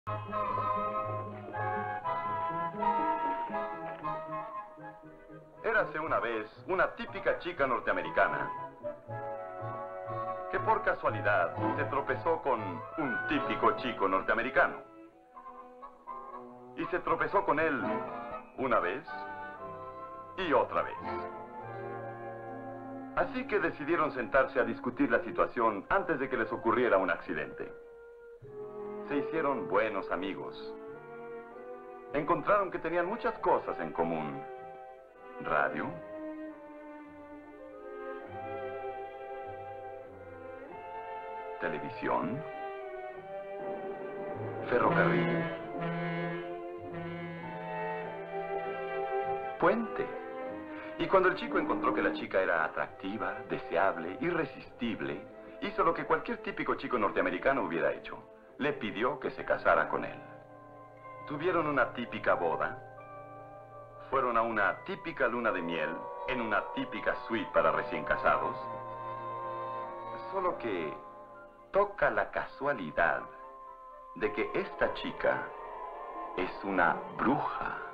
Érase una vez una típica chica norteamericana que por casualidad se tropezó con un típico chico norteamericano. Y se tropezó con él una vez y otra vez. Así que decidieron sentarse a discutir la situación antes de que les ocurriera un accidente. Se hicieron buenos amigos. Encontraron que tenían muchas cosas en común. Radio, televisión, ferrocarril, puente. Y cuando el chico encontró que la chica era atractiva, deseable, irresistible, hizo lo que cualquier típico chico norteamericano hubiera hecho. Le pidió que se casara con él. Tuvieron una típica boda. Fueron a una típica luna de miel en una típica suite para recién casados. Solo que toca la casualidad de que esta chica es una bruja.